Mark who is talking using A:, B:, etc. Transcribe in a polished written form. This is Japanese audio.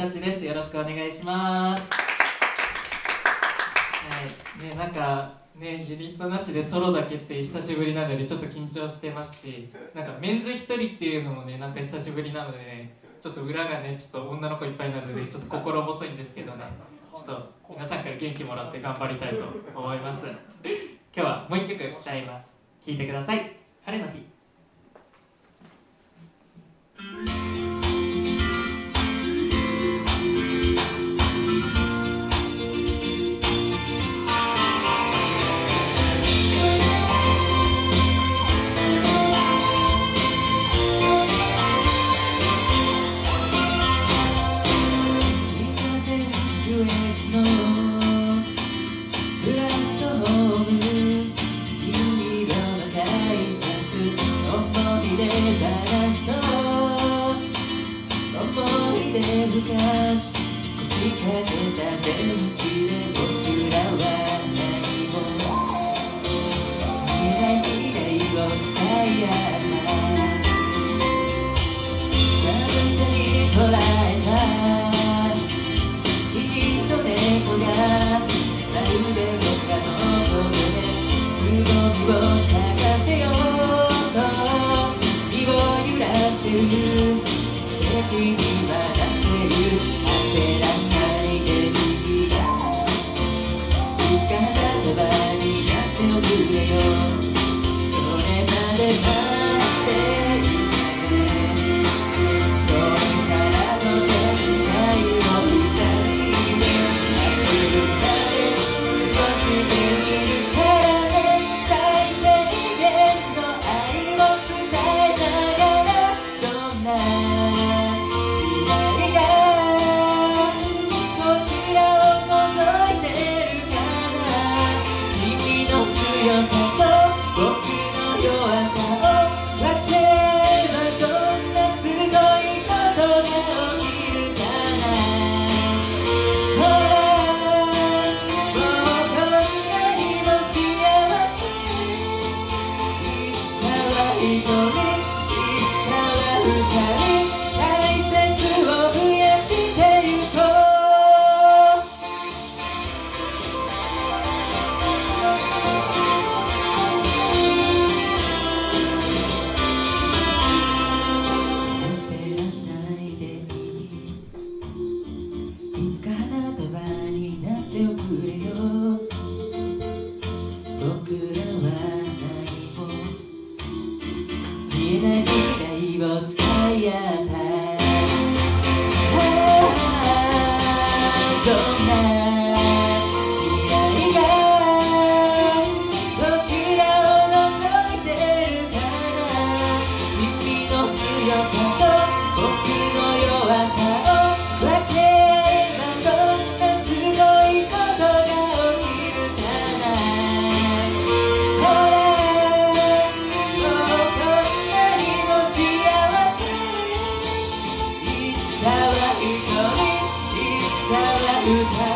A: たちです。よろしくお願いします。はいね、なんかね、ユニットなしでソロだけって久しぶりなのでちょっと緊張してますし、なんかメンズ一人っていうのもね、なんか久しぶりなのでね、ちょっと裏がね、ちょっと女の子いっぱいなのでちょっと心細いんですけどね、ちょっと皆さんから元気もらって頑張りたいと思います。今日はもう一曲歌います。聴いてください。晴れの日。昔腰掛けたベンチで僕らは何も見えない未来を使い合った寒さに捉えた君と猫がまるで他の子でつぼみを咲かせようと身を揺らしてる素敵に笑って焦らないでいいやいつか花束になっておくれよそれまで待っていてこれからの展開を二人であくまで過ごしてみるからね最低限の愛を伝えながらどんな見えない未来を使い合ったどんな未来がこちらを覗いてるかな君の強さと僕の弱さを分け合えばどんなすごいことが起きるかなほら歌